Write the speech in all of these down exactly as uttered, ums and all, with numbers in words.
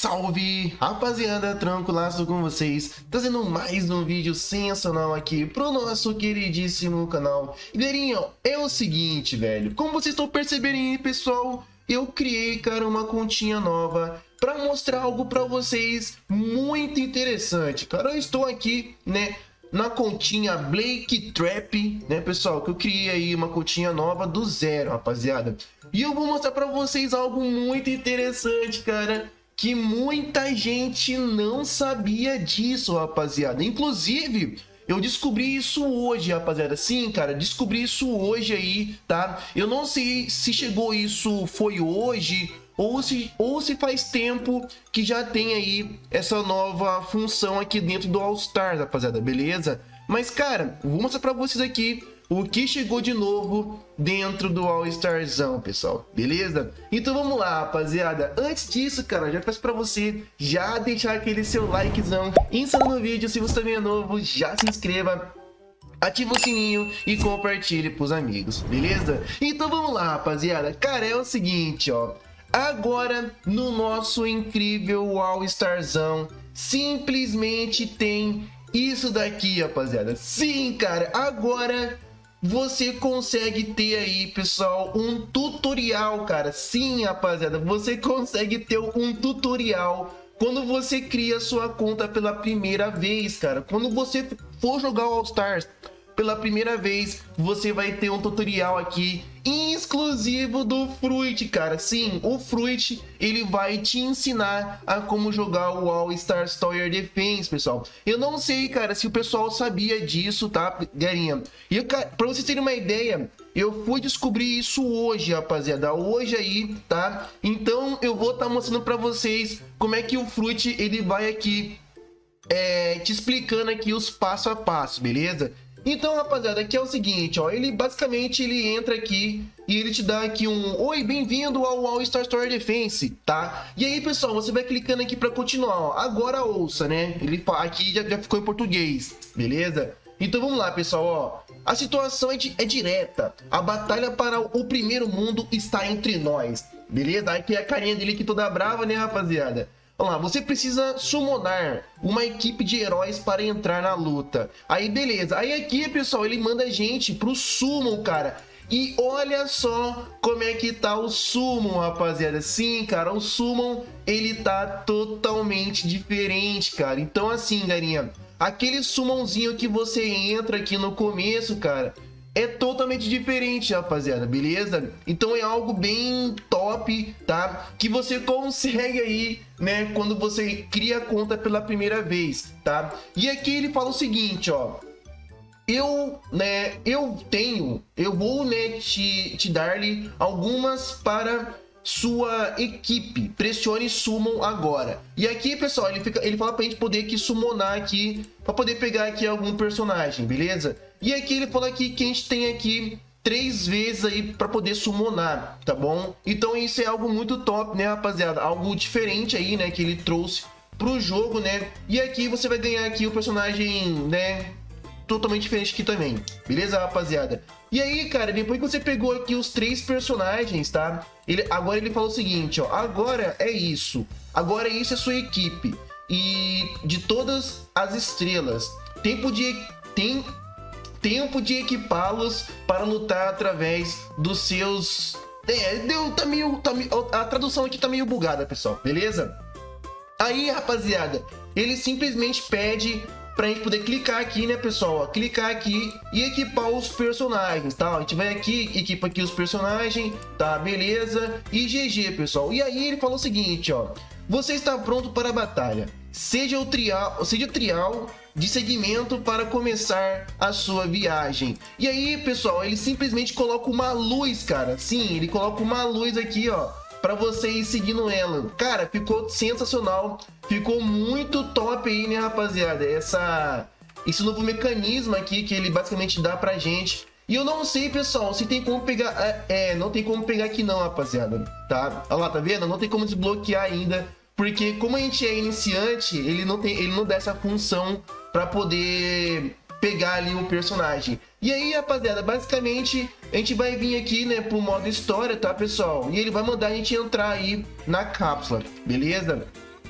salve, rapaziada, tranquilaço com vocês, trazendo mais um vídeo sensacional aqui pro nosso queridíssimo canal. E galerinha, é o seguinte, velho, como vocês estão percebendo aí, pessoal, eu criei, cara, uma continha nova pra mostrar algo pra vocês muito interessante, cara. Eu estou aqui, né, na continha Blake Trap, né, pessoal, que eu criei aí uma continha nova do zero, rapaziada. E eu vou mostrar pra vocês algo muito interessante, cara, que muita gente não sabia disso, rapaziada. Inclusive, eu descobri isso hoje, rapaziada. Sim, cara, descobri isso hoje aí, tá? Eu não sei se chegou isso foi hoje ou se, ou se faz tempo que já tem aí essa nova função aqui dentro do All Stars, rapaziada, beleza? Mas, cara, vou mostrar pra vocês aqui o que chegou de novo dentro do All Starzão, pessoal, beleza? Então vamos lá, rapaziada. Antes disso, cara, já peço pra você já deixar aquele seu likezão insano no vídeo. Se você também é novo, já se inscreva, ativa o sininho e compartilhe pros amigos, beleza? Então vamos lá, rapaziada. Cara, é o seguinte, ó. Agora, no nosso incrível All Starzão, simplesmente tem isso daqui, rapaziada. Sim, cara, agora você consegue ter aí, pessoal, um tutorial, cara. Sim, rapaziada, você consegue ter um tutorial quando você cria sua conta pela primeira vez, cara. Quando você for jogar o All Stars pela primeira vez, você vai ter um tutorial aqui exclusivo do Fruit, cara. Sim, o Fruit, ele vai te ensinar a como jogar o All Stars Tower Defense, pessoal. Eu não sei, cara, se o pessoal sabia disso, tá, galerinha? E eu, pra vocês terem uma ideia, eu fui descobrir isso hoje, rapaziada. Hoje aí, tá? Então eu vou estar tá mostrando pra vocês como é que o Fruit, ele vai aqui é, te explicando aqui os passo a passo, beleza? Então, rapaziada, aqui é o seguinte, ó, ele basicamente ele entra aqui e ele te dá aqui um oi, bem-vindo ao All Stars Tower Defense, tá? E aí, pessoal, você vai clicando aqui para continuar, ó. Agora ouça, né? Ele aqui já, já ficou em português, beleza? Então vamos lá, pessoal, ó. A situação é, di é direta. A batalha para o primeiro mundo está entre nós, beleza? Aqui é a carinha dele que toda brava, né, rapaziada? Vamos lá, você precisa summonar uma equipe de heróis para entrar na luta. Aí, beleza. Aí aqui, pessoal, ele manda a gente pro Summon, cara. E olha só como é que tá o Summon, rapaziada. Sim, cara, o Summon, ele tá totalmente diferente, cara. Então, assim, galerinha, aquele Summonzinho que você entra aqui no começo, cara, é totalmente diferente, rapaziada, beleza? Então é algo bem top, tá? Que você consegue aí, né, quando você cria a conta pela primeira vez, tá? E aqui ele fala o seguinte, ó. Eu, né, eu tenho, eu vou, né, te, te dar-lhe algumas para sua equipe. Pressione Summon agora. E aqui, pessoal, ele, fica, ele fala pra gente poder aqui summonar aqui, pra poder pegar aqui algum personagem, beleza? E aqui ele fala aqui que a gente tem aqui três vezes aí pra poder summonar, tá bom? Então isso é algo muito top, né, rapaziada? Algo diferente aí, né, que ele trouxe pro jogo, né? E aqui você vai ganhar aqui o personagem, né, totalmente diferente aqui também, beleza, rapaziada? E aí, cara, depois que você pegou aqui os três personagens, tá? Ele, agora ele falou o seguinte, ó. Agora é isso. Agora isso é sua equipe. E de todas as estrelas. Tempo de... Tem, tempo de equipá-los para lutar através dos seus... É, deu, tá meio, tá meio... A tradução aqui tá meio bugada, pessoal, beleza? Aí, rapaziada, ele simplesmente pede pra gente poder clicar aqui, né, pessoal, ó, clicar aqui e equipar os personagens, tá? A gente vai aqui, equipa aqui os personagens, tá? Beleza? E G G, pessoal. E aí ele falou o seguinte, ó. Você está pronto para a batalha. Seja o trial, seja o trial de segmento para começar a sua viagem. E aí, pessoal, ele simplesmente coloca uma luz, cara. Sim, ele coloca uma luz aqui, ó, para você ir seguindo ela. Cara, ficou sensacional. Ficou muito top aí, né, rapaziada? Essa, esse novo mecanismo aqui que ele basicamente dá pra gente. E eu não sei, pessoal, se tem como pegar... É, é não tem como pegar aqui não, rapaziada. Tá? Olha lá, tá vendo? Não tem como desbloquear ainda. Porque como a gente é iniciante, ele não, tem, ele não dá essa função pra poder pegar ali o personagem. E aí, rapaziada, basicamente a gente vai vir aqui, né, pro modo história, tá, pessoal? E ele vai mandar a gente entrar aí na cápsula, beleza?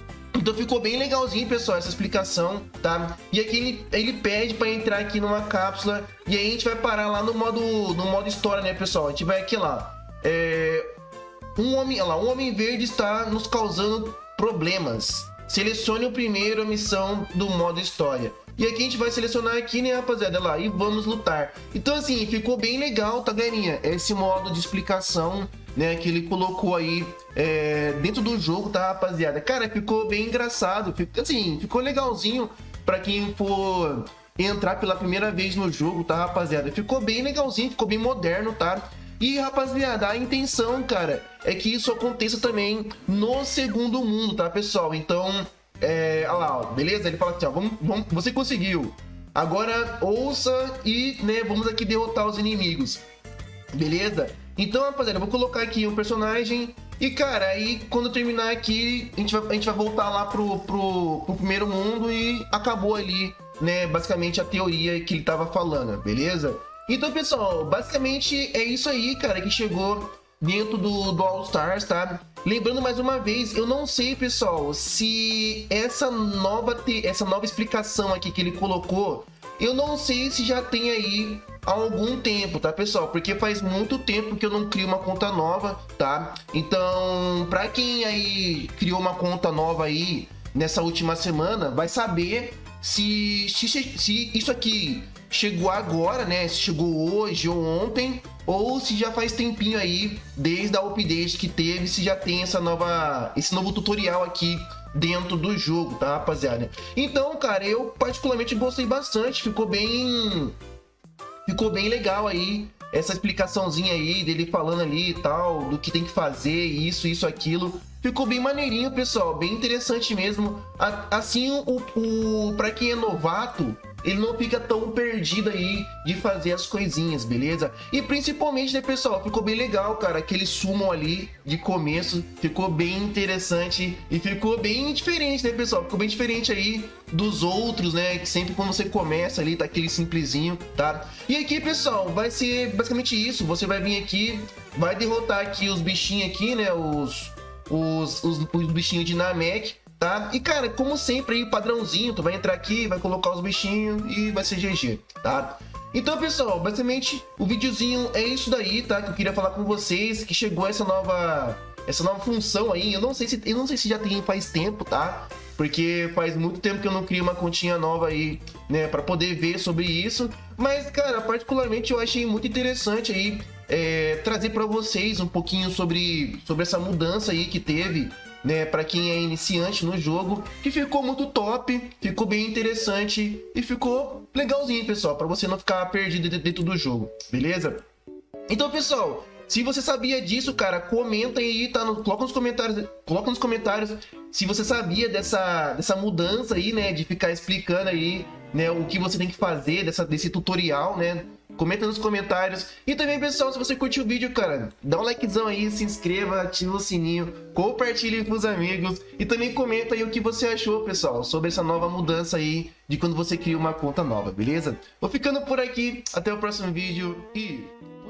Então ficou bem legalzinho, pessoal, essa explicação, tá? E aqui ele, ele pede para entrar aqui numa cápsula e aí a gente vai parar lá no modo, no modo história, né, pessoal? A gente vai aqui lá. É, um, homem, lá um homem verde está nos causando problemas. Selecione o primeiro a missão do modo história. E aqui a gente vai selecionar aqui, né, rapaziada, lá, e vamos lutar. Então, assim, ficou bem legal, tá, galerinha? Esse modo de explicação, né, que ele colocou aí é, dentro do jogo, tá, rapaziada? Cara, ficou bem engraçado, ficou, assim, ficou legalzinho pra quem for entrar pela primeira vez no jogo, tá, rapaziada? Ficou bem legalzinho, ficou bem moderno, tá? E, rapaziada, a intenção, cara, é que isso aconteça também no segundo mundo, tá, pessoal? Então, é, olha lá, ó, beleza? Ele fala assim, ó, vamos, vamos, você conseguiu. Agora, ouça e, né, vamos aqui derrotar os inimigos. Beleza? Então, rapaziada, eu vou colocar aqui um personagem e, cara, aí quando eu terminar aqui, a gente vai, a gente vai voltar lá pro, pro, pro primeiro mundo e acabou ali, né, basicamente a teoria que ele tava falando, beleza? Então, pessoal, basicamente é isso aí, cara, que chegou dentro do, do All Stars, tá? Lembrando mais uma vez, eu não sei, pessoal, se essa nova, te... essa nova explicação aqui que ele colocou, eu não sei se já tem aí há algum tempo, tá, pessoal? Porque faz muito tempo que eu não crio uma conta nova, tá? Então, pra quem aí criou uma conta nova aí nessa última semana, vai saber se, se, se isso aqui chegou agora, né? Se chegou hoje ou ontem, ou se já faz tempinho aí, desde a update que teve, se já tem essa nova, esse novo tutorial aqui dentro do jogo, tá, rapaziada? Então, cara, eu particularmente gostei bastante, ficou bem... Ficou bem legal aí, essa explicaçãozinha aí dele falando ali e tal, do que tem que fazer, isso, isso, aquilo. Ficou bem maneirinho, pessoal, bem interessante mesmo. Assim, o, o, pra quem é novato, ele não fica tão perdido aí de fazer as coisinhas, beleza? E principalmente, né, pessoal, ficou bem legal, cara, aquele summon ali de começo, ficou bem interessante e ficou bem diferente, né, pessoal? Ficou bem diferente aí dos outros, né, que sempre quando você começa ali, tá aquele simplesinho, tá? E aqui, pessoal, vai ser basicamente isso, você vai vir aqui, vai derrotar aqui os bichinhos aqui, né, os, os, os, os bichinhos de Namek, tá? E, cara, como sempre aí, padrãozinho, tu vai entrar aqui, vai colocar os bichinhos e vai ser G G, tá? Então, pessoal, basicamente, o videozinho é isso daí, tá? Que eu queria falar com vocês, que chegou essa nova, essa nova função aí. Eu não sei se, eu não sei se já tem faz tempo, tá? Porque faz muito tempo que eu não crio uma continha nova aí, né? Pra poder ver sobre isso. Mas, cara, particularmente eu achei muito interessante aí é, trazer pra vocês um pouquinho sobre, sobre essa mudança aí que teve, né, para quem é iniciante no jogo, que ficou muito top, ficou bem interessante e ficou legalzinho, pessoal, para você não ficar perdido dentro do jogo, beleza? Então, pessoal, se você sabia disso, cara, comenta aí, tá? No, coloca nos comentários, coloca nos comentários se você sabia dessa, dessa mudança aí, né, de ficar explicando aí, né, o que você tem que fazer dessa, desse tutorial, né? Comenta nos comentários. E também, pessoal, se você curtiu o vídeo, cara, dá um likezão aí, se inscreva, ativa o sininho, compartilhe com os amigos e também comenta aí o que você achou, pessoal, sobre essa nova mudança aí de quando você cria uma conta nova, beleza? Vou ficando por aqui, até o próximo vídeo e...